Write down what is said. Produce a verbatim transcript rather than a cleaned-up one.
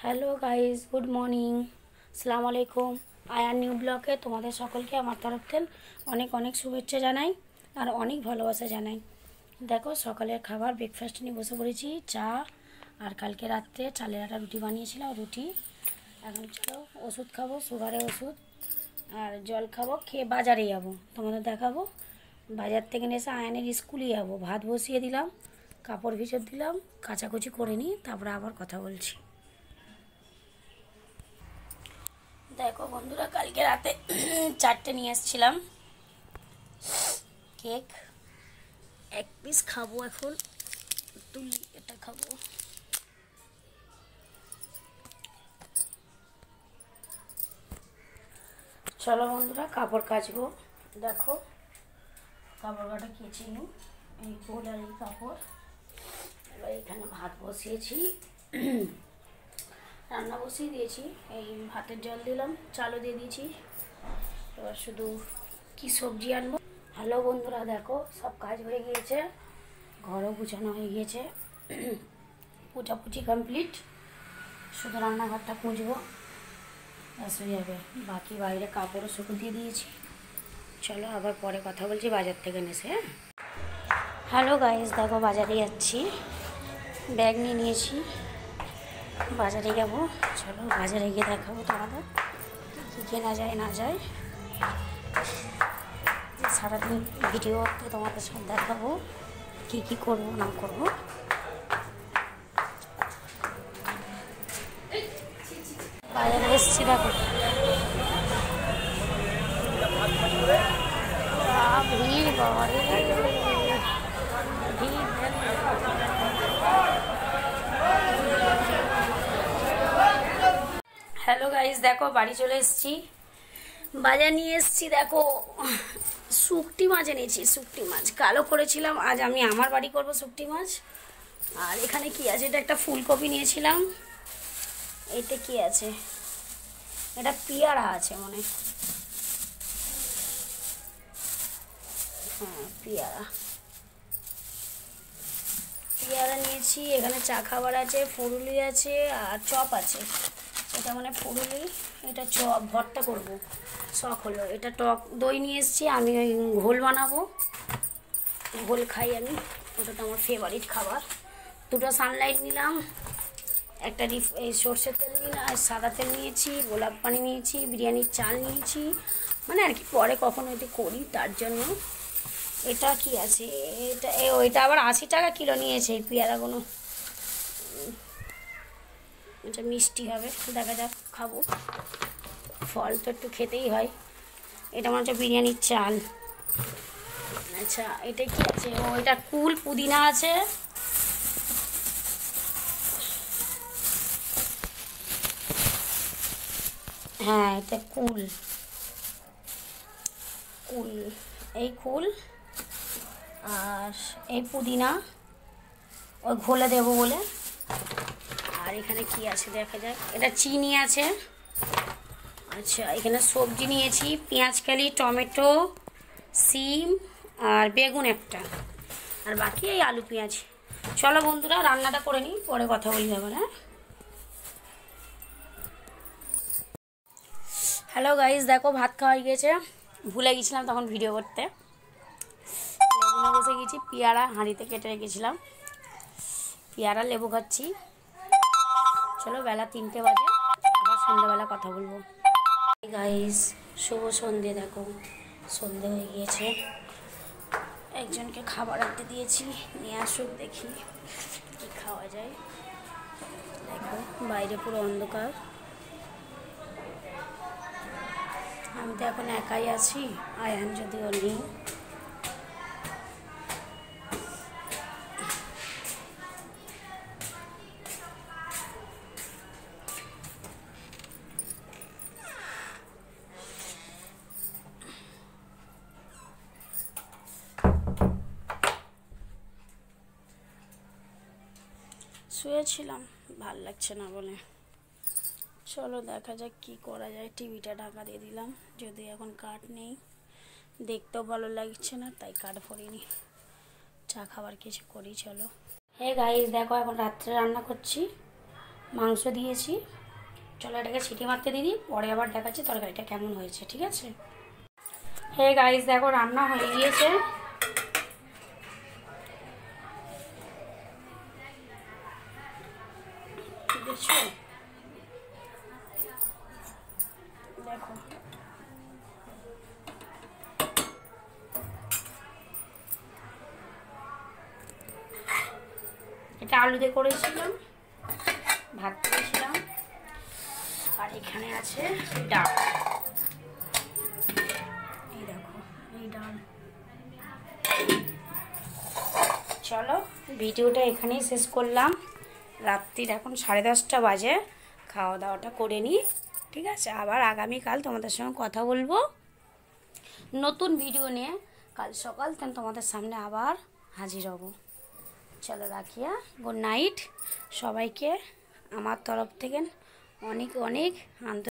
Hello guys, good morning, আসসালামু আলাইকুম। আয়ার new ব্লগে তোমাদের সকলকে আমার তরফ থেকে অনেক অনেক শুভেচ্ছা জানাই আর অনেক ভালোবাসা জানাই। দেখো, সকালের খাবার ব্রেকফাস্ট নিয়ে বসে পড়েছি। চা আর কালকে রাত্রে চালের আটা রুটি বানিয়েছিলাম, রুটি। এখন চলো ওষুধ খাবো, সুগারের ওষুধ, আর জল খাবো, খেয়ে বাজারে যাবো, তোমাদের দেখাবো। বাজার থেকে এসে আয়ানের স্কুলে যাবো। ভাত বসিয়ে দিলাম, কাপড় ভিজে দিলাম, কাচাকুচি করে নিই, তারপরে আবার কথা বলছি। দেখো বন্ধুরা, কালকে রাতে চারটে নিয়ে এসেছিলাম কেক। এক পিস খাবো, এখন তুলি, এটা খাবো। চলো বন্ধুরা, কাপড় কাচবো। দেখো, কাপড় কাটা কেচে নিই, এই কোল আর এই কাপড়। এবার এখানে ভাত বসিয়েছি, রান্না বসিয়ে দিয়েছি। এই ভাতের জল দিলাম, চালও দিয়ে দিয়েছি। এবার শুধু কি সবজি আনবো। হ্যালো বন্ধুরা, দেখো সব কাজ হয়ে গিয়েছে, ঘরও গুছানো হয়ে গিয়েছে, পুচাপুচি কমপ্লিট। শুধু রান্নাঘরটা পুঁজবো, ব্যাস হয়ে যাবে। বাকি বাইরে কাপড়ও শুকো দিয়ে দিয়েছি। চলো আবার পরে কথা বলছি বাজার থেকে এসে। হ্যাঁ, হ্যালো গাইস, দেখো বাজারে যাচ্ছি, ব্যাগ নিয়ে নিয়েছি, বাজারে যাবো। চলো বাজারে গিয়ে দেখাবো তোমাদের কী কেনা যায় না যায়। সারাদিন ভিডিওতে তোমাদের সব দেখাবো কী কী করবো না করবো। বাজারে এসেছি, দেখো ভিড়, বাবা রে ভিড়। হ্যালো গাইস, দেখো বাড়ি চলে এসেছি, বাজার নিয়ে এসেছি। দেখো শুকটি মাছ এনেছি, শুকটি মাছ কালো করেছিলাম, আজ আমি আমার বাড়ি করব শুকটি মাছ। আর এখানে কি আছে, এটা একটা ফুলকপি নিয়েছিলাম। এতে কি আছে, এটা পেয়ারা আছে মনে, হ্যাঁ পেয়ারা পেয়ারা নিয়েছি। এখানে চা খাবার আছে, ফুরুলি আছে আর চপ আছে। এটা মানে ফুরুলি, এটা চপ ভর্তা করব, শখ হলো। এটা টক দই নিয়ে এসেছি, আমি ওই ঘোল বানাবো, ঘোল খাই আমি, ওটা তো আমার ফেভারিট খাবার। দুটো সানলাইট নিলাম, একটা রিফ এই সর্ষের তেল নিলাম, সাদা তেল নিয়েছি, গোলাপ পানি নিয়েছি, বিরিয়ানির চাল নিয়েছি, মানে আর কি পরে কখনো এটা করি তার জন্য। এটা কি আছে, এটা ওইটা আবার আশি টাকা কিলো নিয়েছে এই পেয়ারাগুলো। এটা মিষ্টি হবে, দেখা যাক, খাবো, ফল তো একটু খেতেই হয়। এটা মনে হচ্ছে বিরিয়ানির চাল। আচ্ছা, এটা কি আছে, ও এটা কুল পুদিনা আছে। হ্যাঁ, এটা কুল, কুল এই কুল আর এই পুদিনা, ওই ঘোলে দেবো বলে। আর এখানে কি আছে দেখা যাক, এটা চিনি আছে। আচ্ছা, এখানে সবজি নিয়েছি, পেঁয়াজকালি, টমেটো, সিম আর বেগুন একটা, আর বাকি এই আলু পেঁয়াজ। চলো বন্ধুরা, রান্নাটা করে নিই, পরে কথা বলি আবার। হ্যাঁ, হ্যালো গাইস, দেখো ভাত খাওয়া হয়ে গেছে, ভুলে গেছিলাম তখন ভিডিও করতে। লেবু বসে গেছি, পেয়ারা হাঁড়িতে কেটে রেখেছিলাম, পেয়ারা লেবু খাচ্ছি। চলো, বেলা তিনটে বাজে, আবার সন্ধ্যাবেলা কথা বলবো। গাইস, শুভ সন্ধে। দেখো সন্ধে হয়ে গিয়েছে, একজনকে খাবার আনতে দিয়েছি, নিয়ে আসুক, দেখি কি খাওয়া যায়। দেখো বাইরে পুরো অন্ধকার, আমি তো এখন একাই আছি, আয়ান যদিও নেই। শুয়েছিলাম, ভাল লাগছে না বলে। চলো দেখা যাক কি করা যায়। টিভিটা ঢাকা দিয়ে দিলাম, যদি এখন কাঠ নেই, দেখতেও ভালো লাগছে না, তাই কাঠ ভরিনি। চা খাবার কিছু করি, চলো। হে গাইস, দেখো এখন রাত্রে রান্না করছি, মাংস দিয়েছি। চলো এটাকে সিটি মারতে দিই, পরে আবার দেখাচ্ছি তরকারিটা কেমন হয়েছে, ঠিক আছে? হে গাইস, দেখো রান্না হয়ে গিয়েছে। দেখছো, দেখো এটা আলু দিয়ে করেছিলাম, ভাত করেছিলাম, আর এখানে আছে ডাল। এই দেখো এই ডাল। চলো ভিডিওটা এখানেই শেষ করলাম। রাত্রির এখন সাড়ে দশটা বাজে, খাওয়া দাওয়াটা করে নিই, ঠিক আছে? আবার আগামীকাল তোমাদের সঙ্গে কথা বলবো নতুন ভিডিও নিয়ে। কাল সকাল তখন তোমাদের সামনে আবার হাজির হব। চলো রাখিয়া, গুড নাইট সবাইকে আমার তরফ থেকে অনেক অনেক আন্তরিক